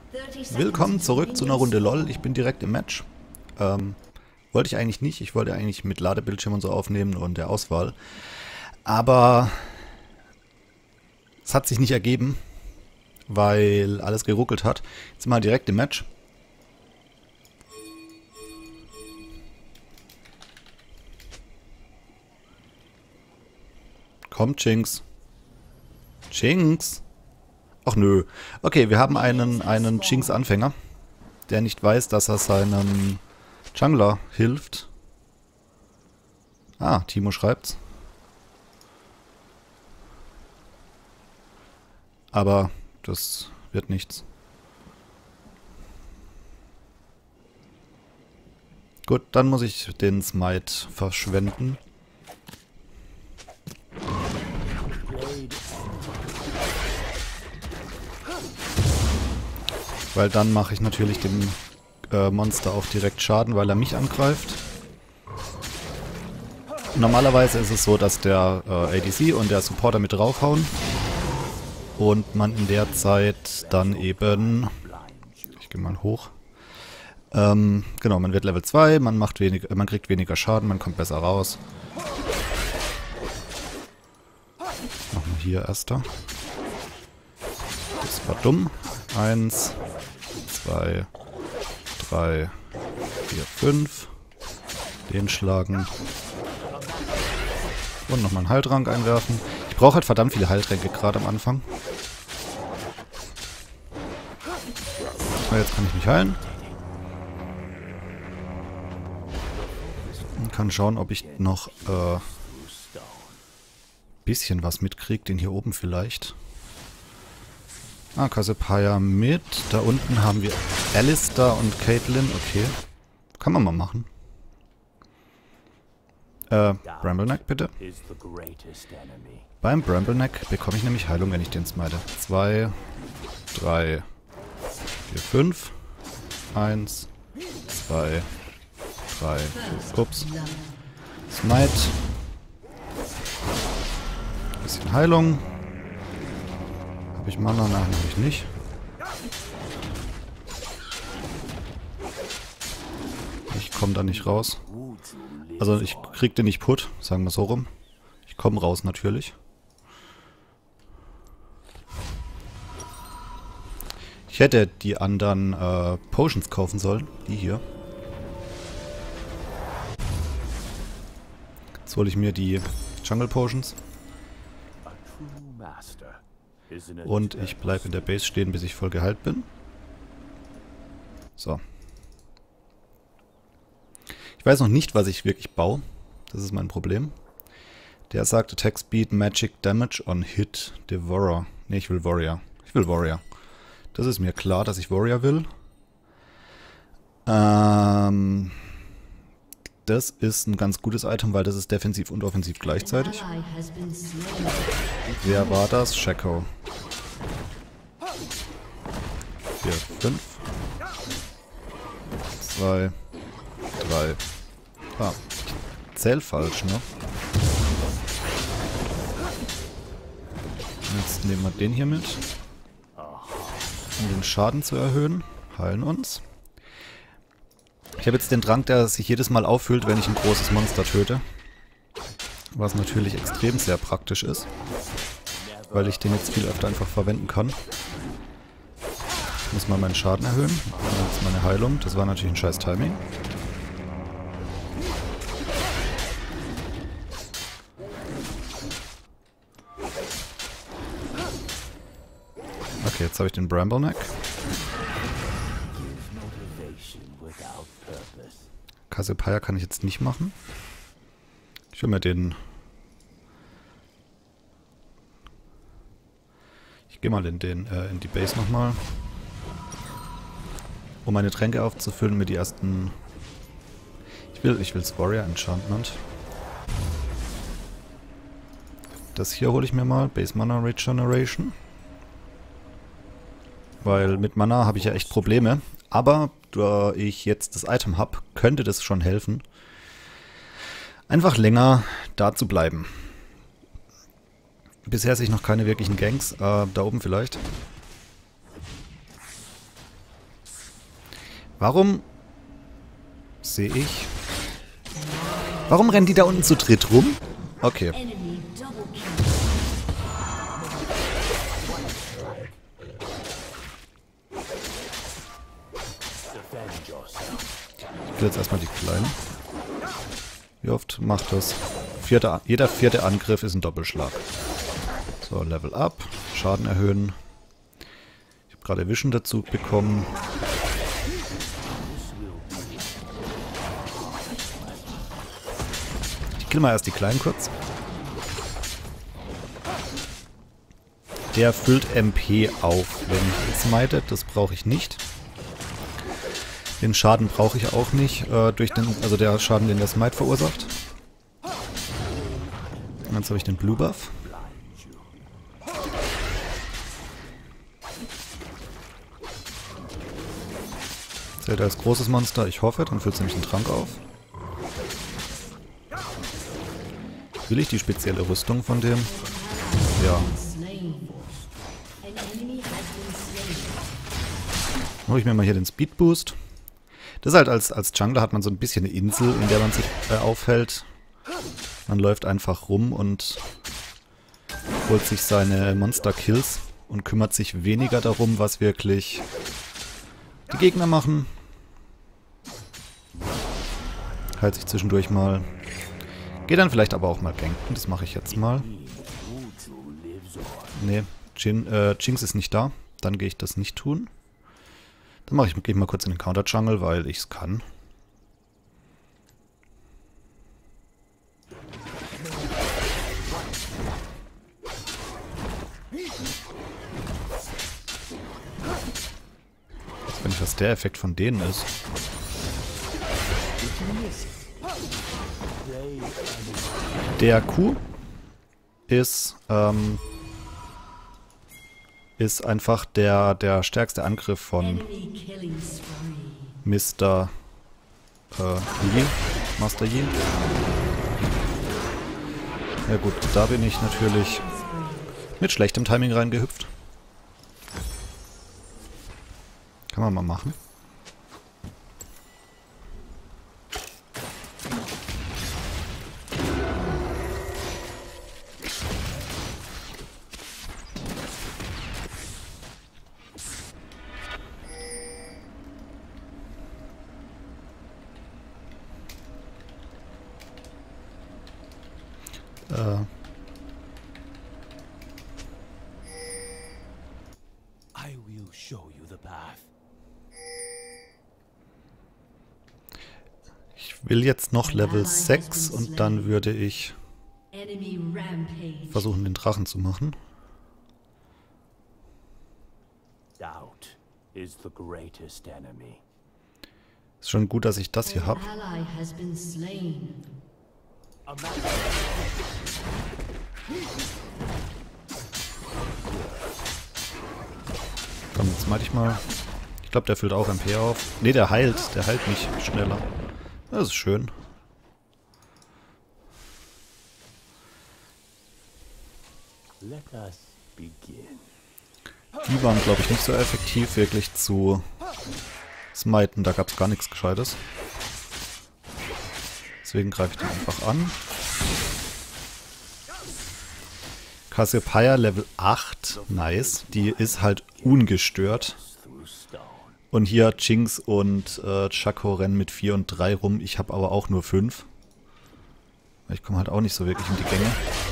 Willkommen zurück zu einer Runde LOL. Ich bin direkt im Match. Wollte ich eigentlich nicht. Ich wollte eigentlich mit Ladebildschirm und so aufnehmen und der Auswahl. Aber es hat sich nicht ergeben, weil alles geruckelt hat. Jetzt mal direkt im Match. Komm, Jinx. Jinx. Ach nö. Okay, wir haben einen Jinx-Anfänger, der nicht weiß, dass er seinem Jungler hilft. Ah, Timo schreibt's. Aber das wird nichts. Gut, dann muss ich den Smite verschwenden. Weil dann mache ich natürlich dem Monster auch direkt Schaden, weil er mich angreift. Normalerweise ist es so, dass der ADC und der Supporter mit draufhauen. Und man in der Zeit dann eben... Ich gehe mal hoch. Genau, man wird Level 2, man kriegt weniger Schaden, man kommt besser raus. Machen wir hier erster. Das war dumm. 1, 2, 3, 4, 5. Den schlagen. Und nochmal einen Heiltrank einwerfen. Ich brauche halt verdammt viele Heiltränke gerade am Anfang. Jetzt kann ich mich heilen. Und kann schauen, ob ich noch bisschen was mitkriege. Den hier oben vielleicht. Ah, Cassiopeia mit. Da unten haben wir Alistar und Caitlyn. Okay. Kann man mal machen. Brambleneck bitte. Beim Brambleneck bekomme ich nämlich Heilung, wenn ich den smite. 2, 3, 4, 5. 1, 2, 3. Ups. Smite. Bisschen Heilung. Habe ich Mana? Nein, habe ich nicht. Ich komme da nicht raus. Also ich krieg den nicht put, sagen wir so rum. Ich komme raus natürlich. Ich hätte die anderen Potions kaufen sollen. Die hier. Jetzt hole ich mir die Jungle Potions. Und ich bleibe in der Base stehen, bis ich voll geheilt bin. So. Ich weiß noch nicht, was ich wirklich baue. Das ist mein Problem. Der sagt Attack Speed, Magic Damage on Hit, Devourer. Ne, ich will Warrior. Ich will Warrior. Das ist mir klar, dass ich Warrior will. Das ist ein ganz gutes Item, weil das ist defensiv und offensiv gleichzeitig. Wer war das? Shaco. 4, 5. 2, 3. Ah, ich zähl falsch, ne? Jetzt nehmen wir den hier mit. Um den Schaden zu erhöhen. Heilen uns. Ich habe jetzt den Trank, der sich jedes Mal auffüllt, wenn ich ein großes Monster töte. Was natürlich extrem sehr praktisch ist. Weil ich den jetzt viel öfter einfach verwenden kann. Ich muss mal meinen Schaden erhöhen. Jetzt meine Heilung. Das war natürlich ein scheiß Timing. Okay, jetzt habe ich den Brambleneck. Cassiopeia kann ich jetzt nicht machen. Ich will mir den... Ich gehe mal in die Base nochmal. Um meine Tränke aufzufüllen mit die ersten... Ich will's Warrior Enchantment. Das hier hole ich mir mal. Base Mana Regeneration. Weil mit Mana habe ich ja echt Probleme. Aber da ich jetzt das Item habe, könnte das schon helfen. Einfach länger da zu bleiben. Bisher sehe ich noch keine wirklichen Ganks. Da oben vielleicht. Warum sehe ich... Warum rennen die da unten zu dritt rum? Okay. Ich will jetzt erstmal die Kleinen. Wie oft macht das? Jeder vierte Angriff ist ein Doppelschlag. So, Level up. Schaden erhöhen. Ich habe gerade Vision dazu bekommen. Ich kill mal erst die Kleinen kurz. Der füllt MP auf, wenn ich smite. Das brauche ich nicht. Den Schaden brauche ich auch nicht, also der Schaden, den der Smite verursacht. Und jetzt habe ich den Blue Buff. Zählt als großes Monster, ich hoffe, dann füllt es nämlich einen Trank auf. Will ich die spezielle Rüstung von dem? Ja. Mache ich mir mal hier den Speed Boost. Das ist halt als Jungler hat man so ein bisschen eine Insel, in der man sich aufhält. Man läuft einfach rum und holt sich seine Monster-Kills und kümmert sich weniger darum, was wirklich die Gegner machen. Halt sich zwischendurch mal. Geht dann vielleicht aber auch mal ganken, das mache ich jetzt mal. Ne, Jinx ist nicht da, dann gehe ich das nicht tun. Dann gehe ich mal kurz in den Counter-Jungle, weil ich es kann. Jetzt weiß nicht, was der Effekt von denen ist. Der Q ist einfach der stärkste Angriff von Mr. Yi, Master Yi. Ja gut, da bin ich natürlich mit schlechtem Timing reingehüpft. Kann man mal machen. Ich will jetzt noch Level 6 und dann würde ich versuchen, den Drachen zu machen. Ist schon gut, dass ich das hier habe. Komm, jetzt mal ich mal. Ich glaube, der füllt auch MP auf. Ne, der heilt mich schneller. Das ist schön. Die waren, glaube ich, nicht so effektiv, wirklich zu smiten. Da gab es gar nichts Gescheites. Deswegen greife ich den einfach an. Cassiopeia Level 8. Nice. Die ist halt ungestört. Und hier Jinx und Chaco rennen mit 4 und 3 rum. Ich habe aber auch nur 5. Ich komme halt auch nicht so wirklich in die Gänge.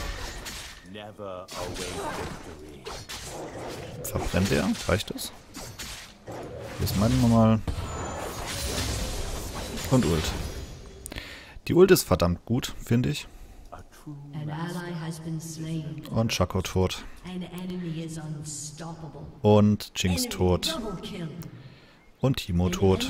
Verbrennt er? Reicht das? Hier ist meine nochmal. Und Ult. Die Ult ist verdammt gut, finde ich. Und Chaco tot. Und Jinx tot. Und Timo tot.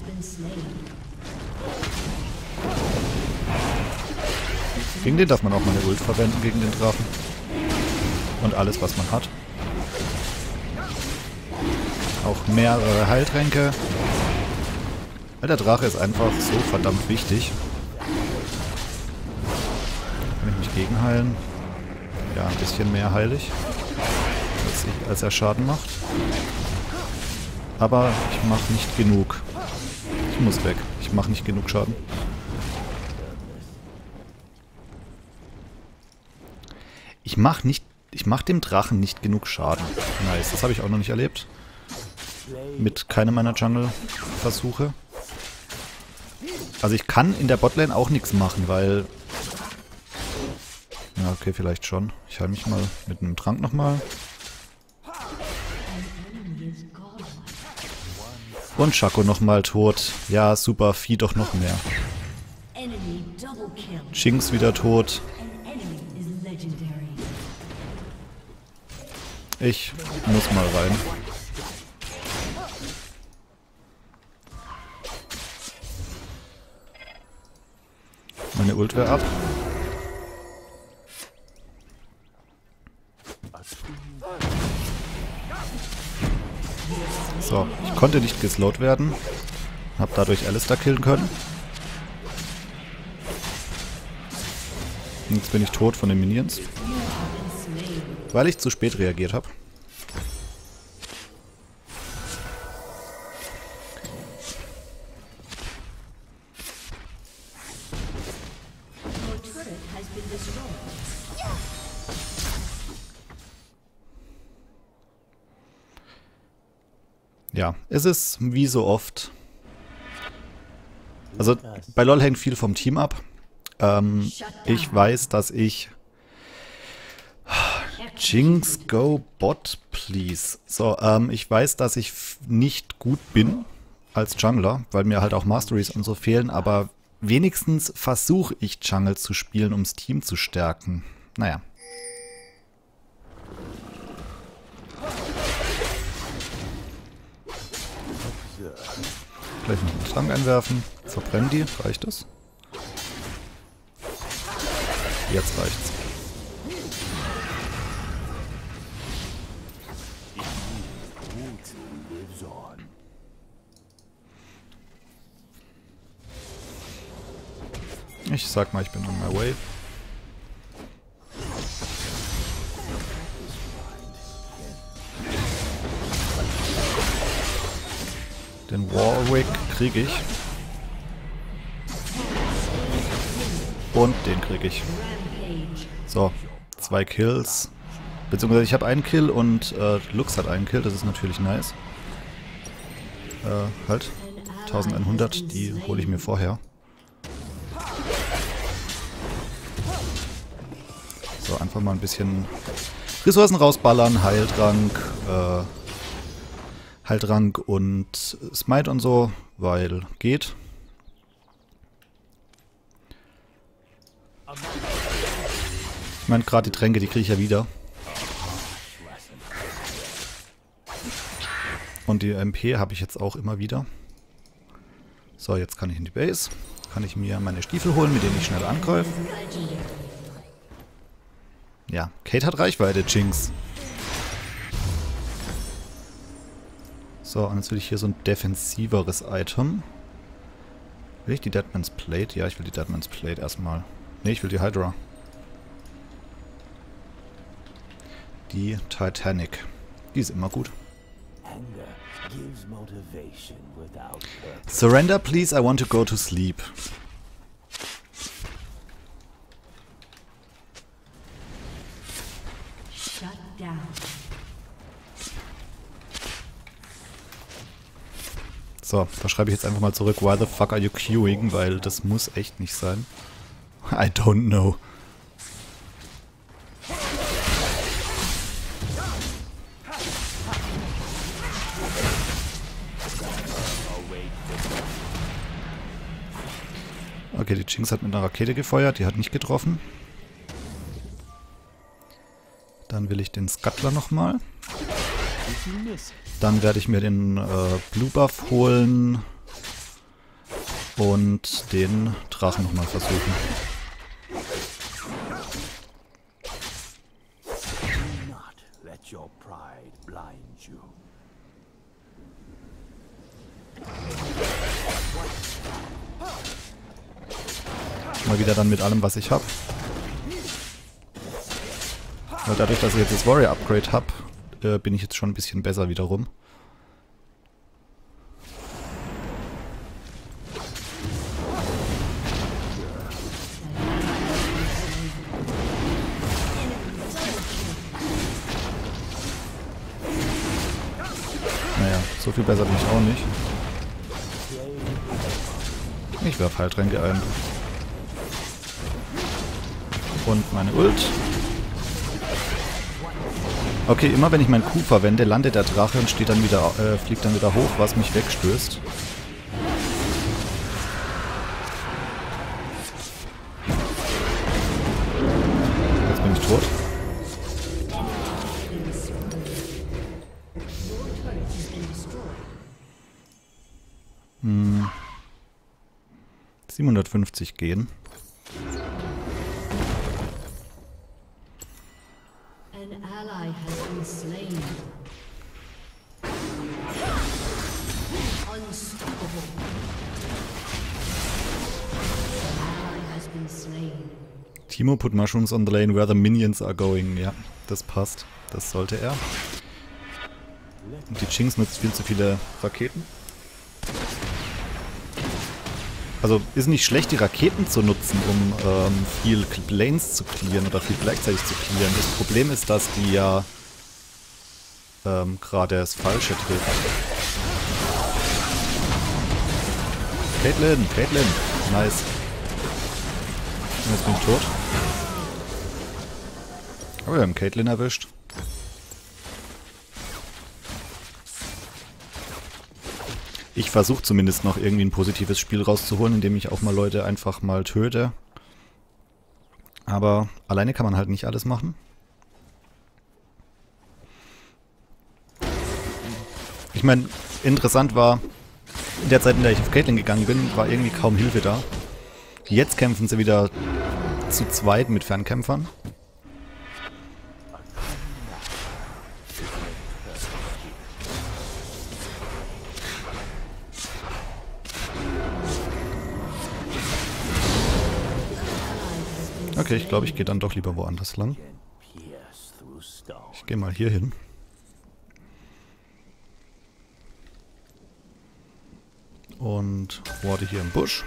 Gegen den darf man auch mal eine Ult verwenden, gegen den Drachen. Und alles, was man hat. Auch mehrere Heiltränke. Weil der Drache ist einfach so verdammt wichtig. Kann ich mich gegenheilen? Ja, ein bisschen mehr heile ich, als er Schaden macht. Aber ich mache nicht genug. Du musst weg. Ich mache nicht genug Schaden. Ich mach dem Drachen nicht genug Schaden. Nice, das habe ich auch noch nicht erlebt. Mit keinem meiner Jungle-Versuche. Also ich kann in der Botlane auch nichts machen, weil... Ja, okay, vielleicht schon. Ich heile mich mal mit einem Trank nochmal. Und Shaco nochmal tot. Ja, super, Vieh doch noch mehr. Jinx wieder tot. Ich muss mal rein. Meine Ult wäre ab. So, ich konnte nicht geslowt werden. Hab dadurch Alistar killen können. Und jetzt bin ich tot von den Minions. Weil ich zu spät reagiert habe. Ja, es ist wie so oft. Also bei LoL hängt viel vom Team ab. Ich weiß, dass ich... Jinx, go bot, please. So, ich weiß, dass ich nicht gut bin als Jungler, weil mir halt auch Masteries und so fehlen, aber wenigstens versuche ich Jungle zu spielen, ums Team zu stärken. Naja. Gleich noch einen Trank einwerfen. Verbrennen die. Reicht das? Jetzt reicht's. Ich sag mal, ich bin on my way. Den Warwick kriege ich. Und den kriege ich. So, 2 Kills. Beziehungsweise ich habe einen Kill und Lux hat einen Kill, das ist natürlich nice. Halt. 1100, die hole ich mir vorher. So, einfach mal ein bisschen Ressourcen rausballern, Heiltrank und Smite und so, weil geht. Ich meine, gerade die Tränke, die kriege ich ja wieder. Und die MP habe ich jetzt auch immer wieder. So, jetzt kann ich in die Base. Kann ich mir meine Stiefel holen, mit denen ich schnell angreife. Ja, Kate hat Reichweite, Jinx. So, und jetzt will ich hier so ein defensiveres Item. Will ich die Deadman's Plate? Ja, ich will die Deadman's Plate erstmal. Ne, ich will die Hydra. Die Titanic. Die ist immer gut. Surrender, please, I want to go to sleep. So, da schreibe ich jetzt einfach mal zurück, why the fuck are you queuing, weil das muss echt nicht sein. I don't know. Okay, die Jinx hat mit einer Rakete gefeuert, die hat nicht getroffen. Dann will ich den Scuttler nochmal. Dann werde ich mir den Blue Buff holen und den Drachen nochmal versuchen. Mal wieder dann mit allem, was ich habe. Weil dadurch, dass ich jetzt das Warrior Upgrade habe, bin ich jetzt schon ein bisschen besser wiederum. So viel besser bin ich auch nicht. Ich werfe Heiltränke ein. Und meine Ult. Okay, immer wenn ich meinen Q verwende, landet der Drache und steht dann wieder, fliegt dann wieder hoch, was mich wegstößt. Jetzt bin ich tot. 750 gehen. An ally has been slain. Unstoppable. An ally has been slain. Timo put mushrooms on the lane where the minions are going. Ja, das passt. Das sollte er. Und die Jinx nutzt viel zu viele Raketen. Also ist nicht schlecht, die Raketen zu nutzen, um viel Lanes zu clearen oder viel gleichzeitig zu clearen. Das Problem ist, dass die ja gerade das Falsche trifft. Caitlyn, nice. Und jetzt bin ich tot. Aber wir haben Caitlyn erwischt. Ich versuche zumindest noch irgendwie ein positives Spiel rauszuholen, indem ich auch mal Leute einfach mal töte. Aber alleine kann man halt nicht alles machen. Ich meine, interessant war, in der Zeit, in der ich auf Caitlyn gegangen bin, war irgendwie kaum Hilfe da. Jetzt kämpfen sie wieder zu zweit mit Fernkämpfern. Okay, ich glaube, ich gehe dann doch lieber woanders lang. Ich gehe mal hier hin. Und warte hier im Busch.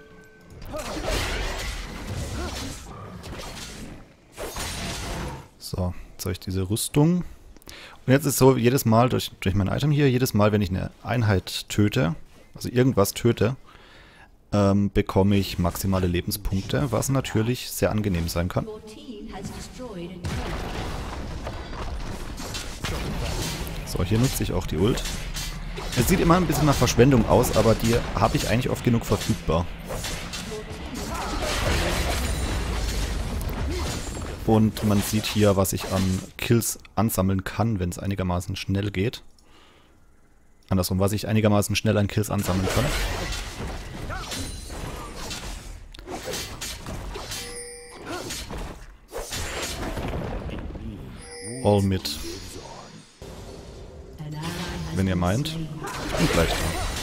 So, jetzt habe ich diese Rüstung. Und jetzt ist so, jedes Mal durch mein Item hier, jedes Mal, wenn ich eine Einheit töte, also irgendwas töte, bekomme ich maximale Lebenspunkte, was natürlich sehr angenehm sein kann. So, hier nutze ich auch die Ult. Es sieht immer ein bisschen nach Verschwendung aus, aber die habe ich eigentlich oft genug verfügbar. Und man sieht hier, was ich an Kills ansammeln kann, wenn es einigermaßen schnell geht. Andersrum, was ich einigermaßen schnell an Kills ansammeln kann. All mit. Wenn ihr meint. Und gleich da.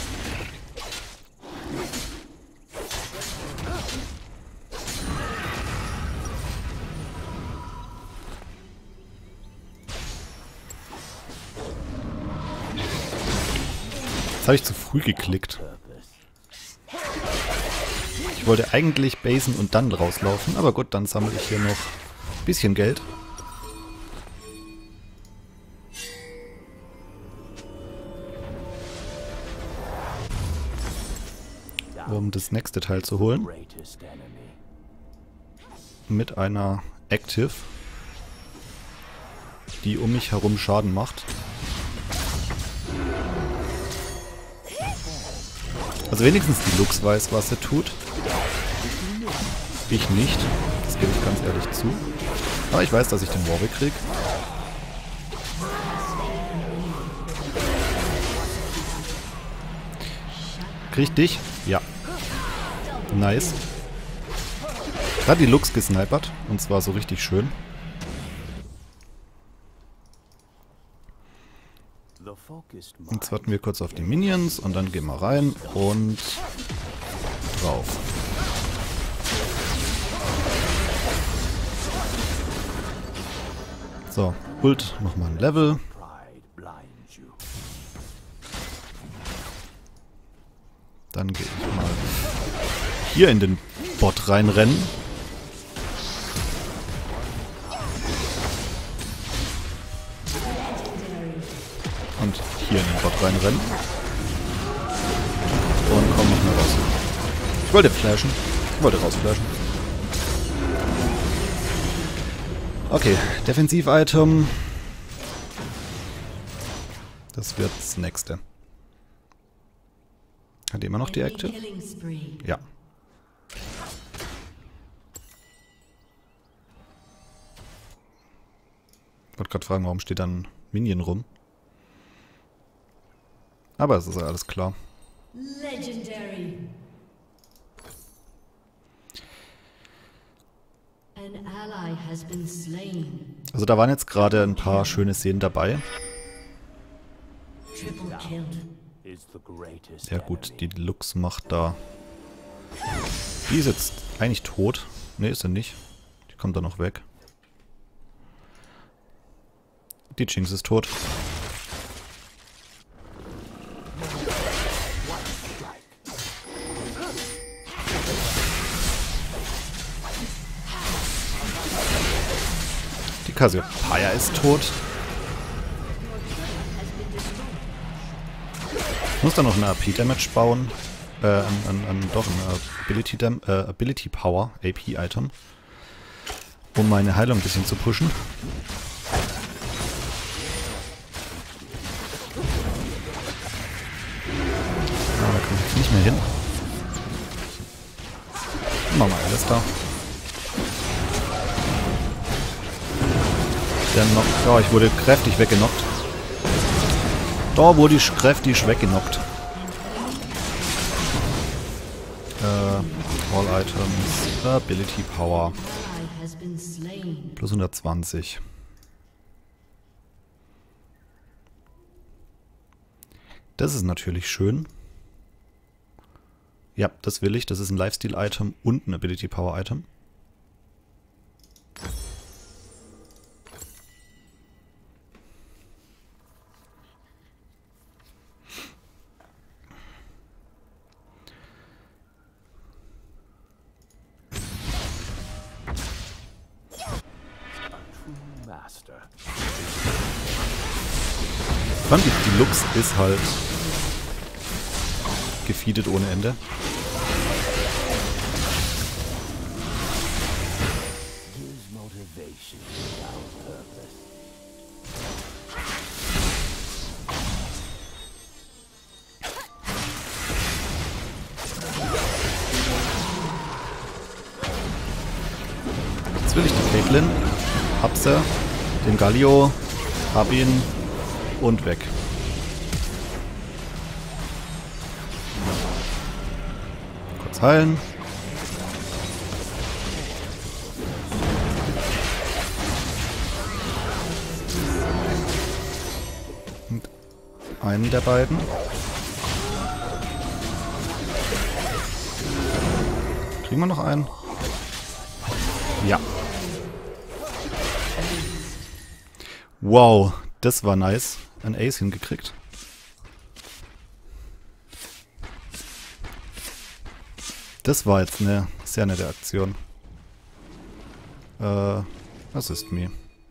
Jetzt habe ich zu früh geklickt. Ich wollte eigentlich basen und dann rauslaufen, aber gut, dann sammle ich hier noch ein bisschen Geld. Um das nächste Teil zu holen. Mit einer Active, die um mich herum Schaden macht. Also wenigstens die Lux weiß, was sie tut. Ich nicht. Das gebe ich ganz ehrlich zu. Aber ich weiß, dass ich den Warwick kriege. Krieg ich dich? Ja. Nice. Da hat die Lux gesnipert. Und zwar so richtig schön. Jetzt warten wir kurz auf die Minions und dann gehen wir rein und drauf. So, Ult nochmal ein Level. Dann gehe ich mal hier in den Bot reinrennen. Und hier in den Bot reinrennen. Und komm nicht mehr raus. Ich wollte flashen. Ich wollte rausflashen. Okay, Defensiv-Item. Das wird das nächste. Hat die immer noch die Active? Ja. Ich wollte gerade fragen, warum steht dann Minion rum? Aber es ist ja alles klar. Legendary. An ally has been slain. Also da waren jetzt gerade ein paar schöne Szenen dabei. Triple kill. Ja gut, die Lux macht da... Die ist jetzt eigentlich tot. Ne, ist sie nicht. Die kommt da noch weg. Die Jinx ist tot. Die Cassiopeia ist tot. Ich muss da noch eine AP-Damage bauen. Doch, ein Ability Power, AP-Item. Um meine Heilung ein bisschen zu pushen. Ah, da komme ich jetzt nicht mehr hin. Machen wir alles da. Der Knock. Oh, ich wurde kräftig weggenockt. Da wurde ich kräftig weggenockt. All Items. Ability Power. Plus 120. Das ist natürlich schön. Ja, das will ich. Das ist ein Lifesteal-Item und ein Ability Power-Item. Ich fand, die Lux ist halt gefeedet ohne Ende. Jetzt will ich die Caitlyn, hab sie, den Galio, hab ihn und weg. Kurz heilen. Und einen der beiden. Kriegen wir noch einen? Ja. Wow, das war nice. Ein Ace hingekriegt. Das war jetzt eine sehr nette Aktion. Was ist mir?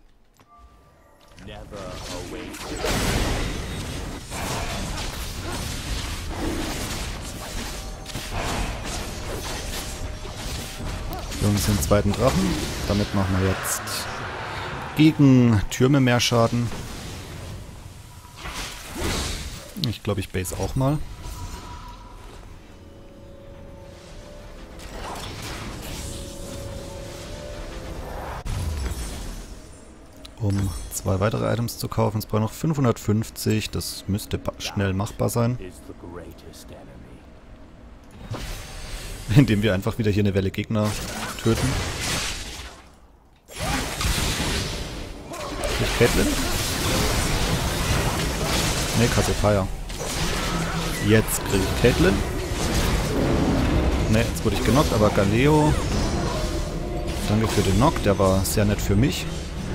Wir haben uns den zweiten Drachen. Damit machen wir jetzt gegen Türme mehr Schaden. Ich glaube, ich base auch mal. Um 2 weitere Items zu kaufen. Es braucht noch 550. Das müsste schnell machbar sein. Indem wir einfach wieder hier eine Welle Gegner töten. Nicht Caitlyn? Ne, Cassiopeia. Jetzt kriege ich Caitlyn. Ne, jetzt wurde ich genockt, aber Galeo. Danke für den Knock, der war sehr nett für mich.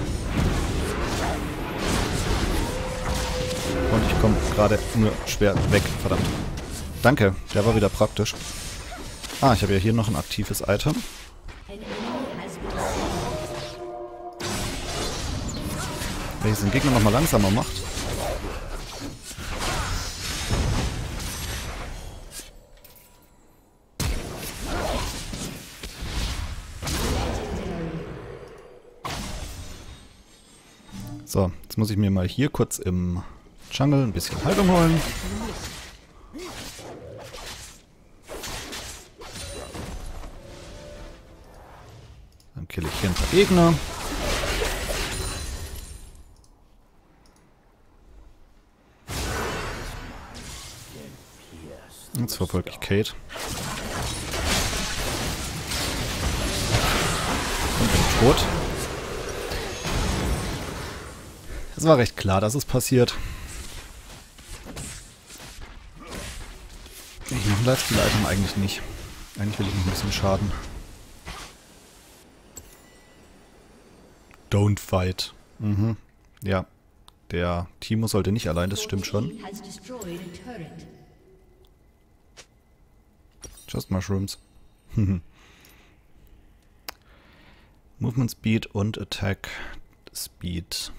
Und ich komme gerade nur schwer weg, verdammt. Danke, der war wieder praktisch. Ah, ich habe ja hier noch ein aktives Item. Welches den Gegner nochmal langsamer macht. So, jetzt muss ich mir mal hier kurz im Jungle ein bisschen Heilung holen. Dann kill ich hier ein paar Gegner. Jetzt verfolge ich Kate. Und bin tot. Es war recht klar, dass es passiert. Ich mache Lifesteal-Item eigentlich nicht. Eigentlich will ich noch ein bisschen Schaden. Don't fight. Mhm. Ja. Der Timo sollte nicht allein, das stimmt schon. Just Mushrooms. Movement Speed und Attack Speed.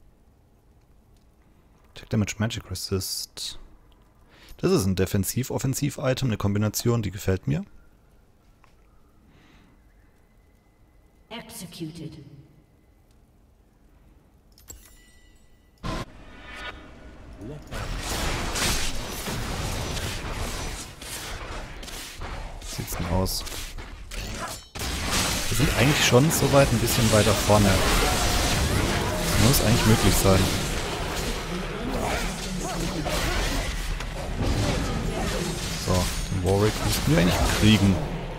Attack Damage Magic Resist. Das ist ein Defensiv-Offensiv-Item, eine Kombination, die gefällt mir. Executed. Sieht's denn aus? Wir sind eigentlich schon so weit ein bisschen weiter vorne. Muss eigentlich möglich sein. So, den Warwick müssten wir eigentlich kriegen.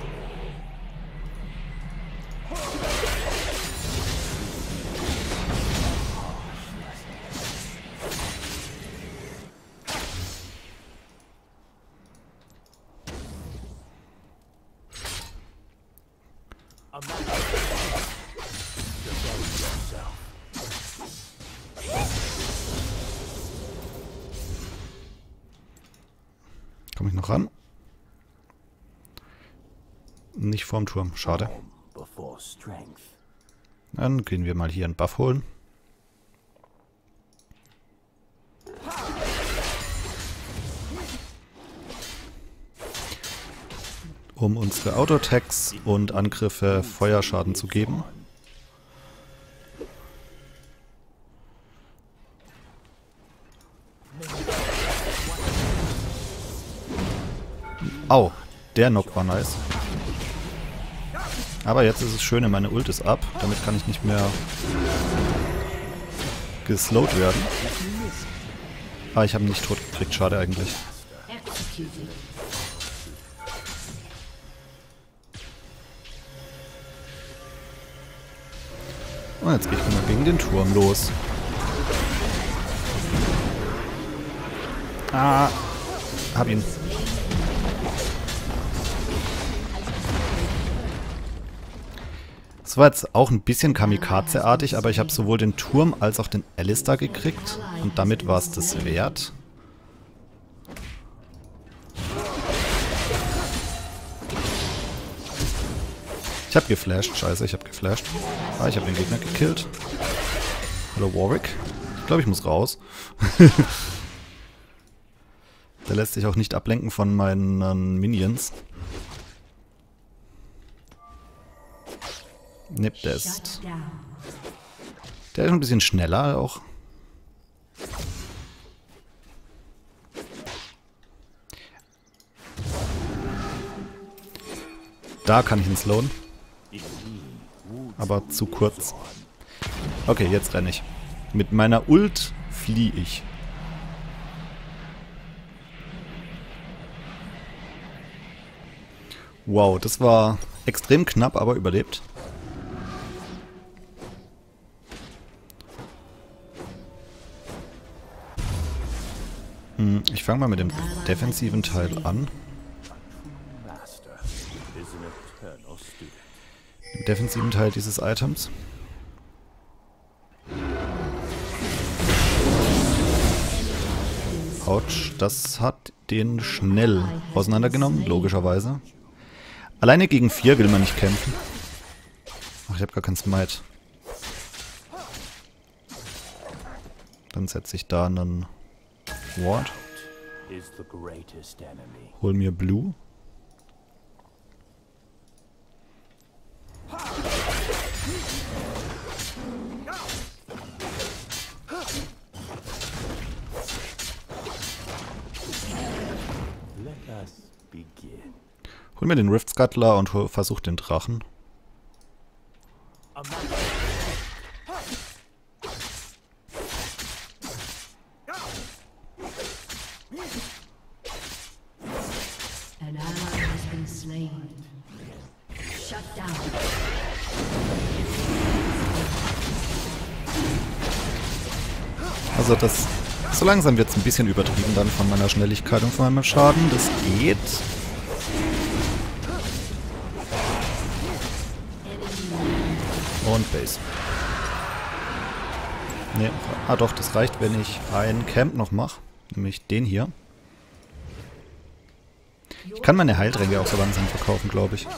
Komme ich noch ran? Nicht vorm Turm, schade. Dann gehen wir mal hier einen Buff holen. Um unsere Auto-Attacks und Angriffe Feuerschaden zu geben. Au, der Knock war nice. Aber jetzt ist es schön, meine Ult ist ab. Damit kann ich nicht mehr geslowt werden. Ah, ich habe ihn nicht tot gekriegt. Schade eigentlich. Und jetzt gehe ich mal gegen den Turm los. Ah, hab ihn. Das war jetzt auch ein bisschen Kamikaze-artig, aber ich habe sowohl den Turm als auch den Alistar gekriegt. Und damit war es das wert. Ich habe geflasht, scheiße, ich habe geflasht. Ah, ich habe den Gegner gekillt. Hallo Warwick. Ich glaube, ich muss raus. Der lässt sich auch nicht ablenken von meinen Minions. Ne, der ist ein bisschen schneller auch. Da kann ich ihn slowen. Aber zu kurz. Okay, jetzt renne ich. Mit meiner Ult fliehe ich. Wow, das war extrem knapp, aber überlebt. Ich fange mal mit dem defensiven Teil an. Im defensiven Teil dieses Items. Autsch, das hat den schnell auseinandergenommen, logischerweise. Alleine gegen 4 will man nicht kämpfen. Ach, ich habe gar keinen Smite. Dann setze ich da einen Ward. Hol mir Blue. Hol mir den Rift Scuttler und versuch den Drachen. An ally has been slain. Shut down. Also das... So langsam wird es ein bisschen übertrieben dann von meiner Schnelligkeit und von meinem Schaden. Das geht. Und Base. Ne, doch, das reicht, wenn ich ein Camp noch mache. Nämlich den hier. Ich kann meine Heiltränke auch so langsam verkaufen, glaube ich.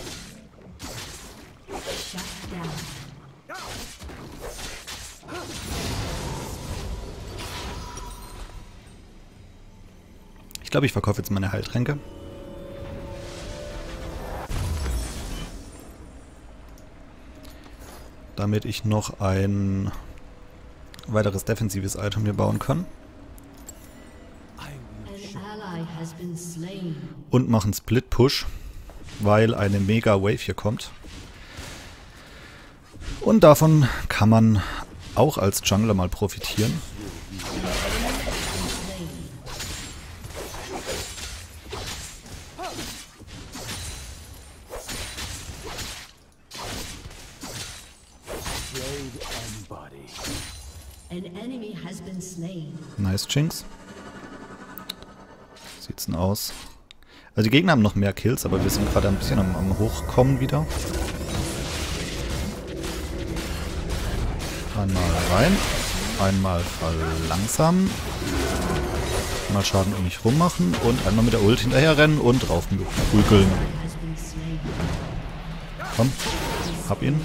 Ich glaube, ich verkaufe jetzt meine Heiltränke. Damit ich noch ein weiteres defensives Item hier bauen kann. Und mache einen Split-Push, weil eine Mega-Wave hier kommt. Und davon kann man auch als Jungler mal profitieren. Nice, Jinx. Sieht's denn aus? Also die Gegner haben noch mehr Kills, aber wir sind gerade ein bisschen am Hochkommen wieder. Einmal rein, einmal verlangsamen, mal Schaden um mich rum machen und einmal mit der Ult hinterher rennen und drauf prügeln. Komm, hab ihn.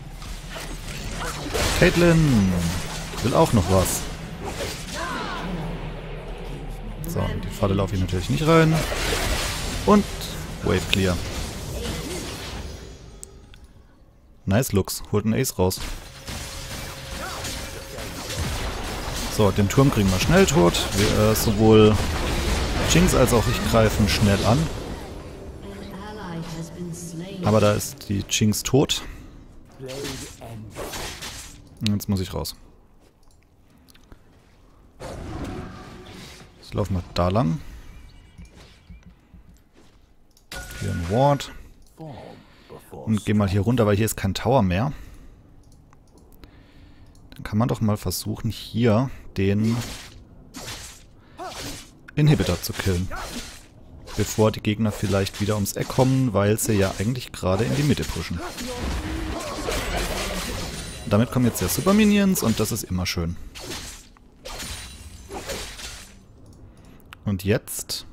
Caitlyn will auch noch was. So, in die Falle laufe ich natürlich nicht rein. Und Wave Clear. Nice Looks. Holt einen Ace raus. So, den Turm kriegen wir schnell tot. Sowohl Jinx als auch ich greifen schnell an. Aber da ist die Jinx tot. Jetzt muss ich raus. Ich laufe mal da lang. Hier ein Ward. Und gehe mal hier runter, weil hier ist kein Tower mehr. Dann kann man doch mal versuchen, hier den Inhibitor zu killen. Bevor die Gegner vielleicht wieder ums Eck kommen, weil sie ja eigentlich gerade in die Mitte pushen. Damit kommen jetzt ja Super Minions und das ist immer schön. Und jetzt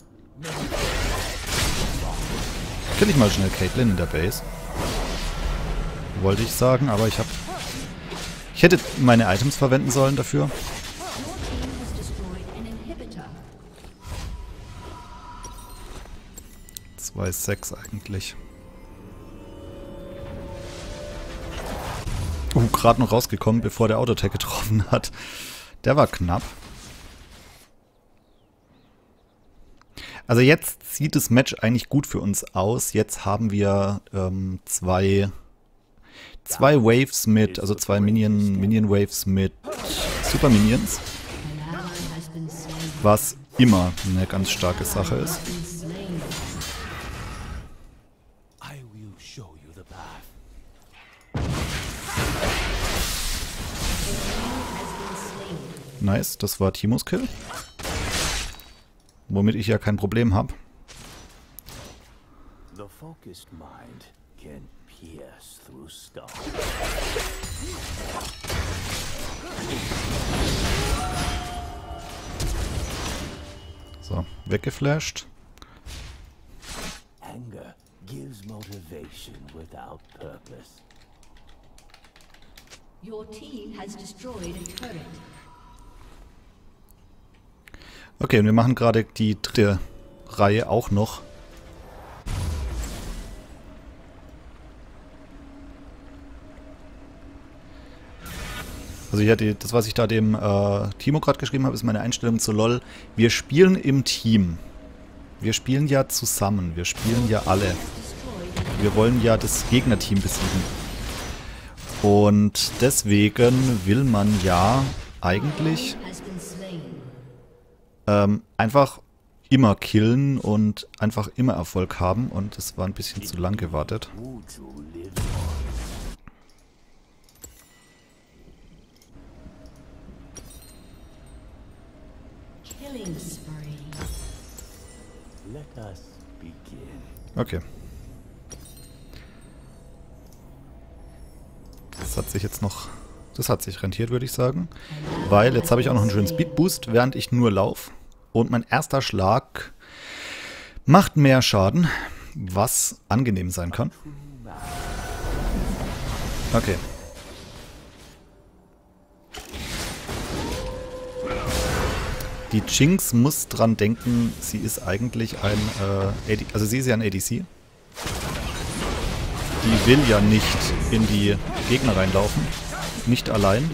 kill ich mal schnell Caitlyn in der Base. Wollte ich sagen, aber ich hätte meine Items verwenden sollen dafür. 2,6 eigentlich. Gerade noch rausgekommen, bevor der Autotech getroffen hat. Der war knapp. Also jetzt sieht das Match eigentlich gut für uns aus. Jetzt haben wir zwei Waves mit, also zwei Minion Waves mit Super Minions. Was immer eine ganz starke Sache ist. Nice, das war Timos Kill. Womit ich ja kein Problem habe. So, weggeflasht. Anger gives motivation without purpose. Your team has destroyed a turret. Okay, und wir machen gerade die dritte Reihe auch noch. Also das, was ich da dem Timo gerade geschrieben habe, ist meine Einstellung zu LOL. Wir spielen im Team. Wir spielen ja zusammen. Wir spielen ja alle. Wir wollen ja das Gegnerteam besiegen. Und deswegen will man ja eigentlich einfach immer killen und einfach immer Erfolg haben. Und es war ein bisschen zu lang gewartet. Okay. Das hat sich jetzt noch... Das hat sich rentiert, würde ich sagen. Weil jetzt habe ich auch noch einen schönen Speedboost, während ich nur laufe. Und mein erster Schlag macht mehr Schaden, was angenehm sein kann. Okay. Die Jinx muss dran denken, sie ist eigentlich ein also sie ist ja ein ADC. Die will ja nicht in die Gegner reinlaufen. Nicht allein.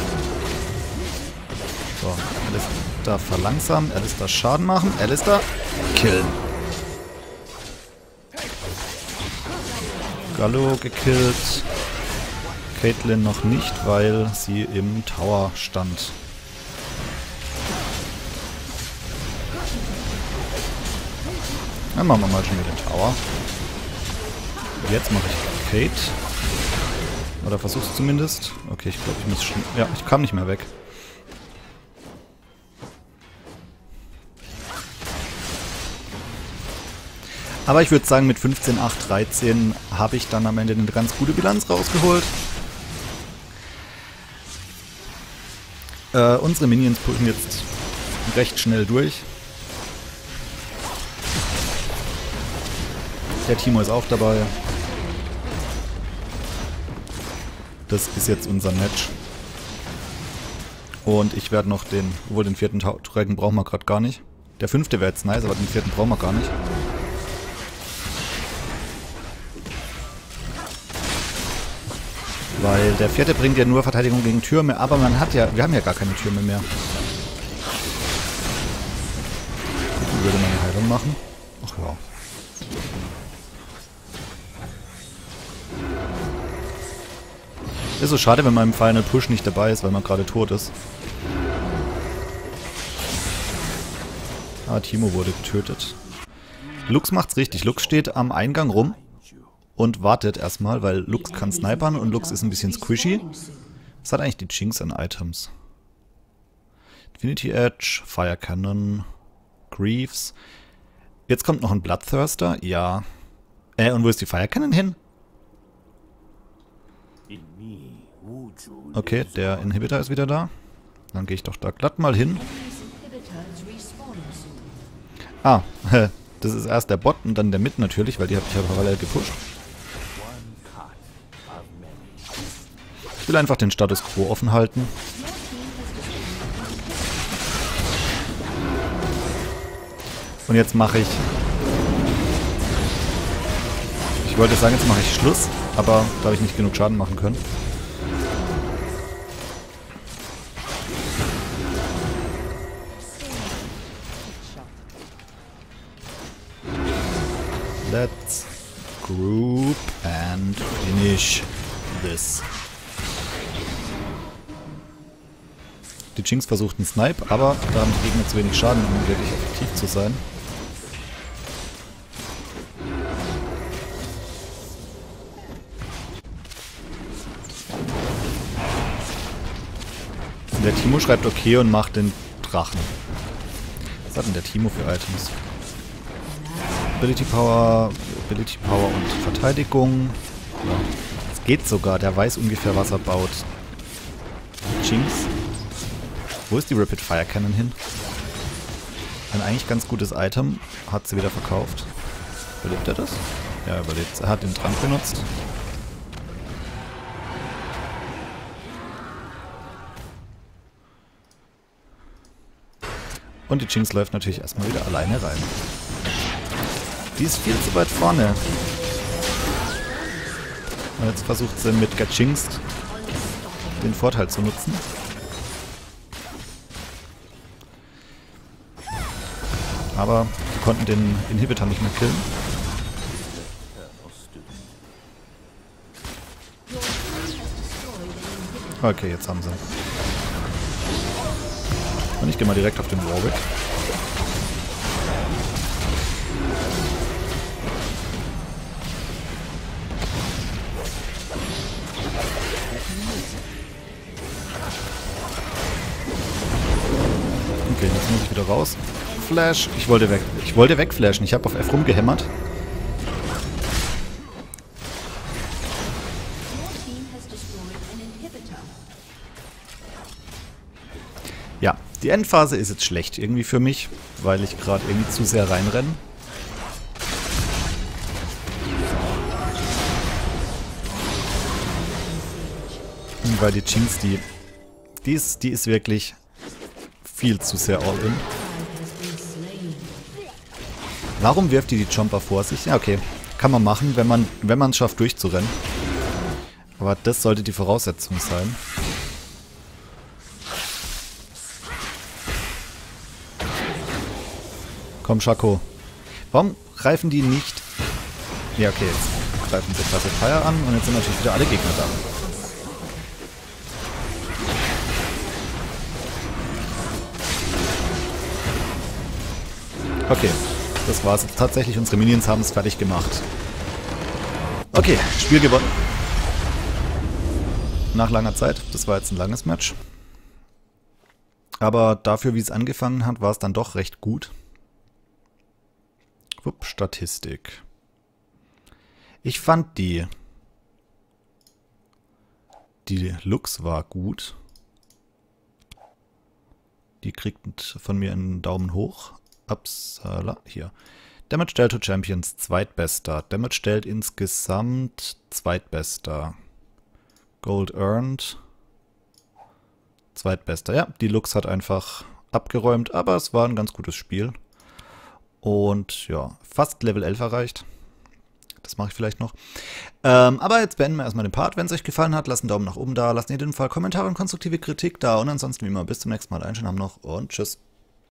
So, Alistar verlangsamen, Alistar Schaden machen, Alistar killen. Gallo gekillt. Caitlyn noch nicht, weil sie im Tower stand. Dann machen wir mal schon wieder den Tower. Jetzt mache ich Kate. Oder versuch's zumindest. Okay, ich glaube, ich muss schon... Ja, ich kam nicht mehr weg. Aber ich würde sagen, mit 15, 8, 13 habe ich dann am Ende eine ganz gute Bilanz rausgeholt. Unsere Minions pushen jetzt recht schnell durch. Der Timo ist auch dabei. Das ist jetzt unser Match. Und ich werde noch den... Obwohl, den vierten Dragon brauchen wir gerade gar nicht. Der fünfte wäre jetzt nice, aber den vierten brauchen wir gar nicht. Weil der vierte bringt ja nur Verteidigung gegen Türme, aber man hat ja... Wir haben ja gar keine Türme mehr. Ich würde meine Heilung machen. Ach ja. Ist so schade, wenn man im Final Push nicht dabei ist, weil man gerade tot ist. Ah, Timo wurde getötet. Lux macht's richtig. Lux steht am Eingang rum und wartet erstmal, weil Lux kann snipern und Lux ist ein bisschen squishy. Was hat eigentlich die Jinx an Items? Infinity Edge, Fire Cannon, Greaves. Jetzt kommt noch ein Bloodthirster. Ja. Und wo ist die Fire Cannon hin? Okay, der Inhibitor ist wieder da. Dann gehe ich doch da glatt mal hin. Ah, das ist erst der Bot und dann der Mid natürlich, weil die habe ich ja parallel gepusht. Ich will einfach den Status Quo offen halten. Und jetzt mache ich... Ich wollte sagen, jetzt mache ich Schluss, aber da habe ich nicht genug Schaden machen können. Let's group and finish this. Die Jinx versucht einen Snipe, aber da haben die Gegner zu wenig Schaden, um wirklich effektiv zu sein. Und der Timo schreibt okay und macht den Drachen. Was hat denn der Timo für Items? Ability Power und Verteidigung. Ja. Es geht sogar, der weiß ungefähr, was er baut. Jinx. Wo ist die Rapid Fire Cannon hin? Ein eigentlich ganz gutes Item. Hat sie wieder verkauft. Überlebt er das? Ja, er überlebt. Er hat den Trank benutzt. Und die Jinx läuft natürlich erstmal wieder alleine rein. Die ist viel zu weit vorne. Und jetzt versucht sie mit Get Jinxed den Vorteil zu nutzen. Aber die konnten den Inhibitor nicht mehr killen. Okay, jetzt haben sie. Und ich gehe mal direkt auf den Warwick. Okay, jetzt muss ich wieder raus. Flash. Ich wollte wegflashen. Ich habe auf F rumgehämmert. Ja, die Endphase ist jetzt schlecht irgendwie für mich, weil ich gerade irgendwie zu sehr reinrenne. Und weil die Jinx, die ist wirklich viel zu sehr all-in. Warum wirft die Jumper vor sich? Ja, okay. Kann man machen, wenn man es schafft, durchzurennen. Aber das sollte die Voraussetzung sein. Komm, Shaco. Warum greifen die nicht? Ja, okay, jetzt greifen sie Classic Fire an und jetzt sind natürlich wieder alle Gegner da. Okay, das war's jetzt tatsächlich. Unsere Minions haben es fertig gemacht. Okay, Spiel gewonnen. Nach langer Zeit. Das war jetzt ein langes Match. Aber dafür, wie es angefangen hat, war es dann doch recht gut. Wupp, Statistik. Ich fand die Lux war gut. Die kriegt von mir einen Daumen hoch. Upsala, hier. Damage dealt to Champions, zweitbester. Damage dealt insgesamt, zweitbester. Gold earned, zweitbester. Ja, die Lux hat einfach abgeräumt, aber es war ein ganz gutes Spiel. Und ja, fast Level 11 erreicht. Das mache ich vielleicht noch. Aber jetzt beenden wir erstmal den Part. Wenn es euch gefallen hat, lasst einen Daumen nach oben da. Lasst in jedem Fall Kommentare und konstruktive Kritik da. Und ansonsten wie immer bis zum nächsten Mal. Einen schönen Abend noch und tschüss.